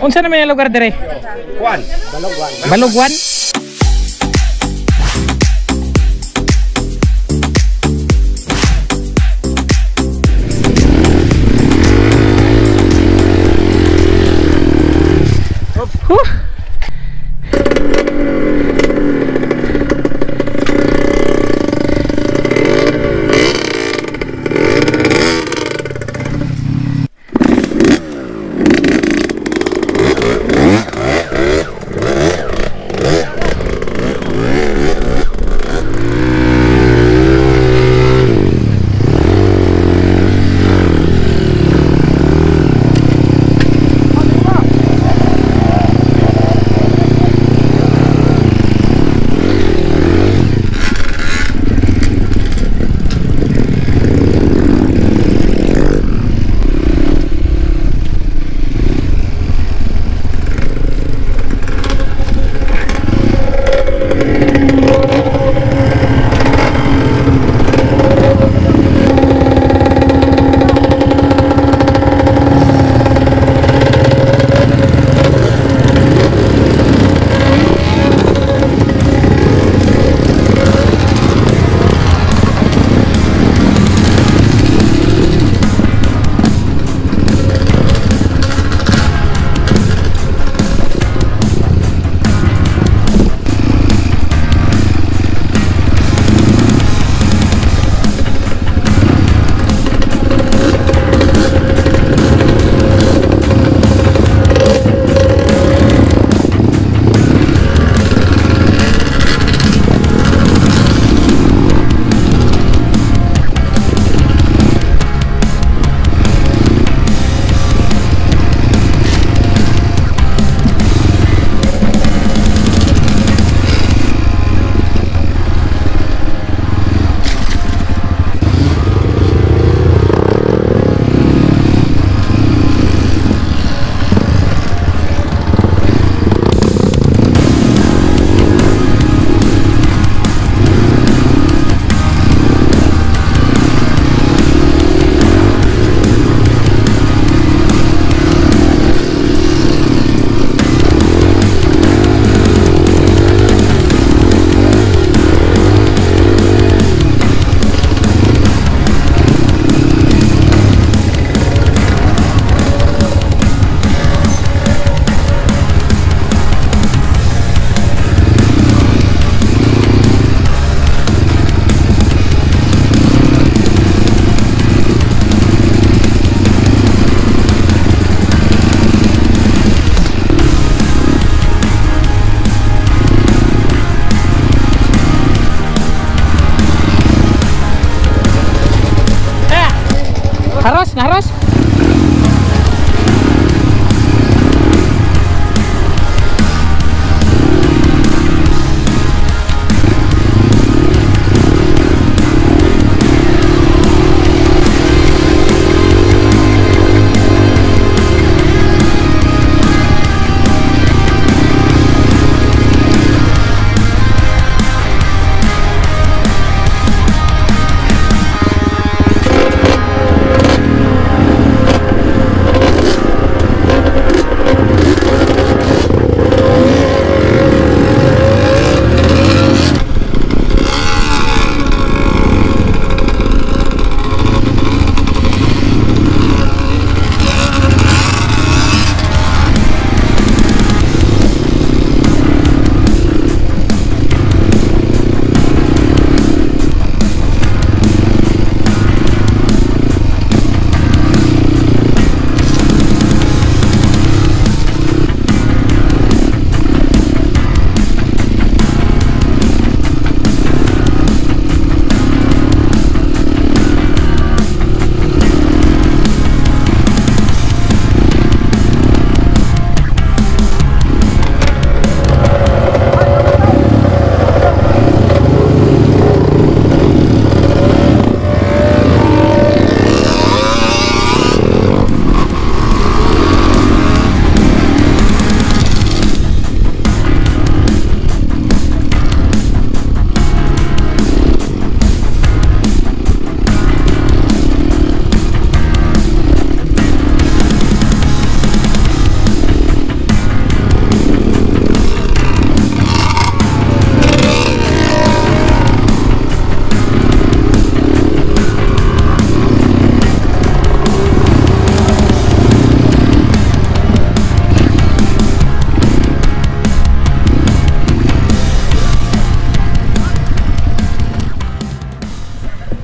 Unsa naman yung lugar dire? Kuan, Balugwan. Balugwan?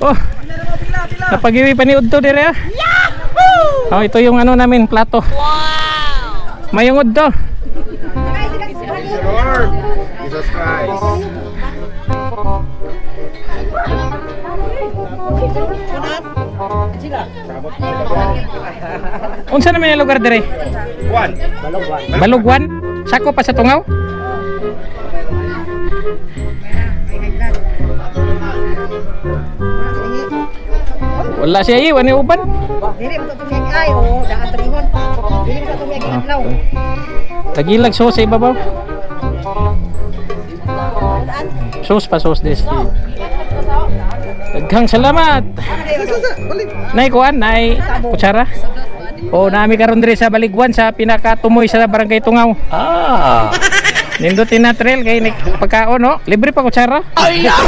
Oh, napagiwi pa ni Udto dire ah. Oh, ito yung ano namin, plato. Wow! Mayong Udto. Lord, Jesus Christ. Unsa naman yung lugar dire? Kwan, Balogwan. Balugwan? Sako pa sa Tungaw? Wala siya iwan ni uban. Dili mo tumiyag ay o daat rihon. Dili mo tumiyag adlaw. Tagilag sauce sa ibabaw. Sauce pa sauce des. Daghang salamat. Nay kuan, nay kutsara. O nami karon diri sa Baliguan sa pinakatumoy sa barangay Tungaw. Ah. Nindutin na trail kay pagkaon no. Libre pa kutsara. Ay na.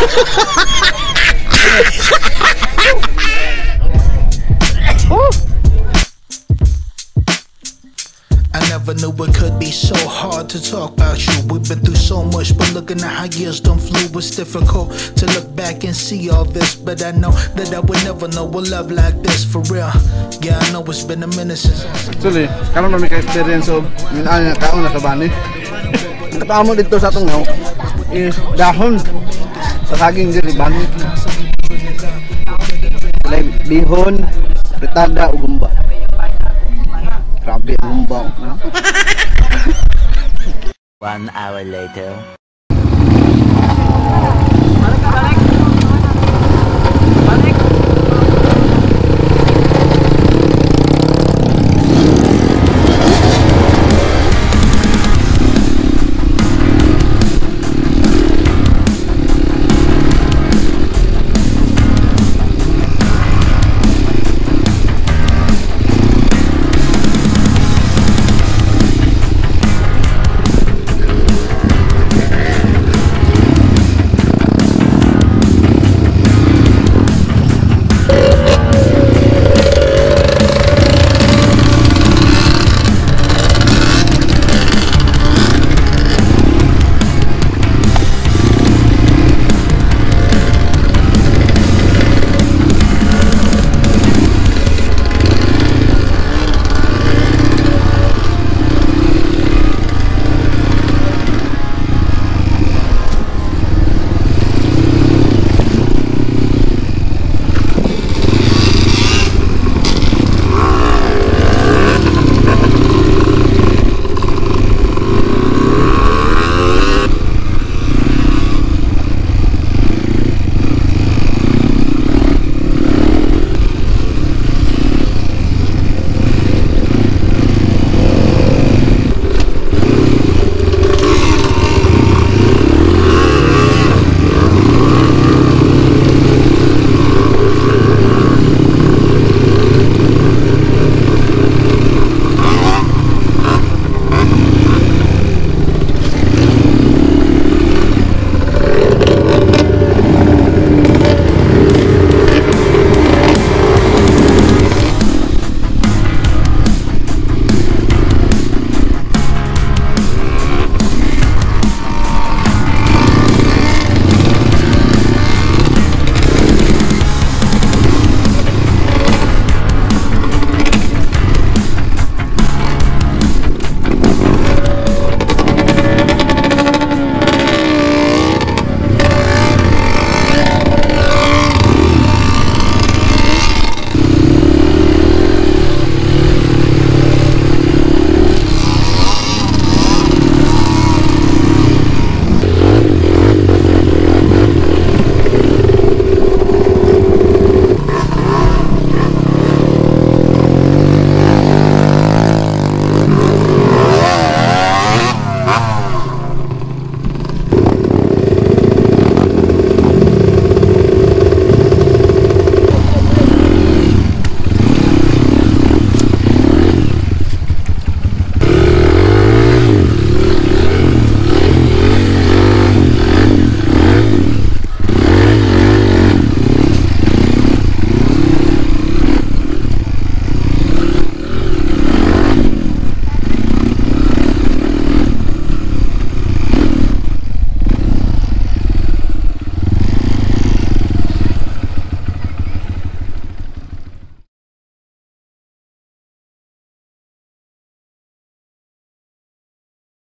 I never knew it could be so hard to talk about you. We've been through so much, but looking at how years done flew, it's difficult to look back and see all this. But I know that I would never know a love like this for real. Yeah, I know it's been a minute since. Actually, karon may ka-experience of minaan nga kaon na sa bani. Katamo dito sa Tungaw is dahon sa saging diri bani. Like bihon, fritada ug gumba. Grabe ang gumba. 1 hour later.